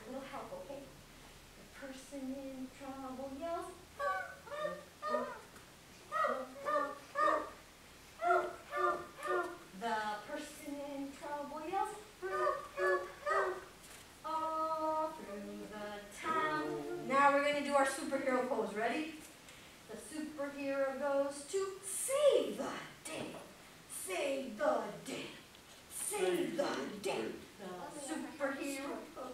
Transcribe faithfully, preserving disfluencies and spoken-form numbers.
a little help, okay? The person in trouble yells, help, help, help, help, help, help, help, help, help. The person in trouble yells, help, help, help, all through the town. Now we're going to do our superhero pose. Ready? The superhero goes to save the day. Save the day. Save the day. The superhero goes